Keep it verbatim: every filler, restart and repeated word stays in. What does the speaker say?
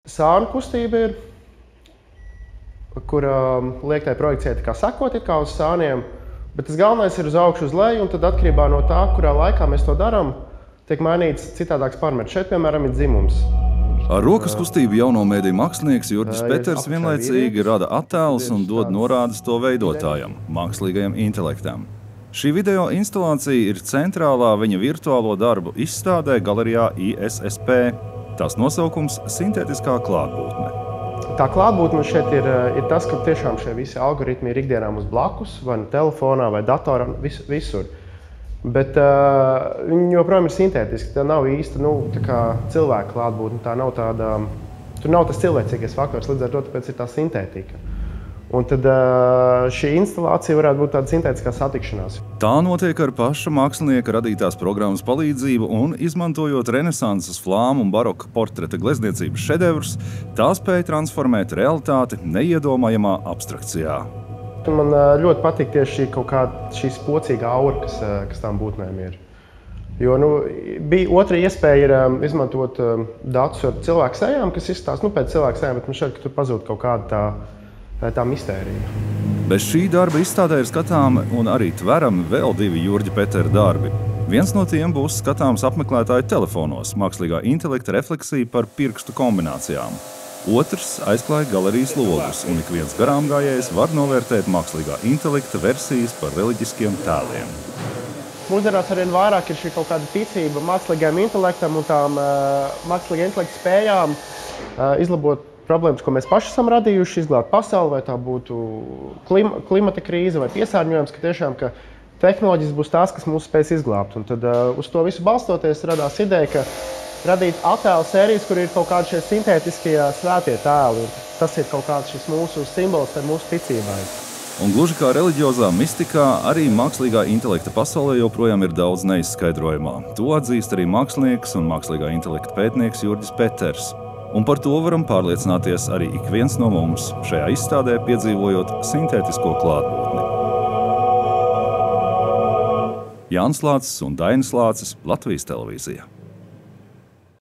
sānu kustība ir, kur um, liek tai projekcijai tā kā sekot it kā uz sāniem, bet tas galvenais ir uz augšu uz leju, un tad atkarībā no tā, kurā laikā mēs to darām, tiek mainīts citādāks parametrs. Šeit, piemēram, ir dzimums. Ar rokas kustību jauno mēdīju mākslinieks Jurģis Peters vienlaicīgi rada attēlus un dod norādes to veidotājam, mākslīgajam intelektam. Šī video instalācija ir centrālā viņa virtuālo darbu izstādē galerijā I S S P. Tās nosaukums – sintētiskā klātbūtne. Tā klātbūtne šeit ir, ir tas, ka tiešām šie visi algoritmi ir ikdienā mums blakus, vai nu telefonā, vai datorā, vis, visur. Bet uh, viņi joprojām ir sintētiski. Tā nav īsta nu, tā kā cilvēka klātbūtne. Tā nav tāda, tur nav tas cilvēcīgais faktors, līdz ar to tāpēc ir tā sintētika. Un tad uh, šī instalācija varētu būt tāda sintētiskā satikšanās. Tā notiek ar paša mākslinieka radītās programmas palīdzību un, izmantojot renesanses, flāmu un baroka portreta glezniecības šedevrus, tā spēja transformēt realitāti neiedomājamā abstrakcijā. Man ļoti patīk tieši šī kaut kāda šī spocīga aura, kas, kas tām būtnēm ir. Jo, nu, bija otra iespēja ir um, izmantot um, datus ar cilvēku sejām, kas izstāsta nu, pēc cilvēku sejām, bet man šķiet, ka tur pazūd kaut kāda tā, tā mistērija. Bez šī darba izstādē ir skatāmi un arī tverami vēl divi Jurģa Petera darbi. Viens no tiem būs skatāms apmeklētāju telefonos – mākslīgā intelekta refleksija par pirkstu kombinācijām. Otrs aizklāja galerijas logus, un ik viens garāmgājējs var novērtēt mākslīgā intelekta versijas par reliģiskiem tēliem. Mūsdienās arvien vairāk ir šī kaut kāda ticība mākslīgajam intelektam un tām uh, mākslīgā intelekta spējām uh, izlabot problēmas, ko mēs paši esam radījuši, izglābt pasauli, vai tā būtu klim, klimata krīze vai piesārņojums, ka tiešām ka tehnoloģijas būs tās, kas mūs spēs izglābt. Un tad uh, uz to visu balstoties radās ideja, ka radīt attēlu sērijas, kur ir kaut kādi šie sintētiskie svētie tēli. Tas ir kaut kāds šis mūsu simbols ar mūsu ticībai. Un gluži kā reliģiozā mistikā, arī mākslīgā intelekta pasaulē joprojām ir daudz neizskaidrojumā. To atzīst arī mākslinieks un mākslīgā intelekta pētnieks Jurģis Peters. Un par to varam pārliecināties arī ik viens no mums šajā izstādē piedzīvojot sintētisko klātbūtni. Jānis Lācis un Dainis Lācis, Latvijas televīzija.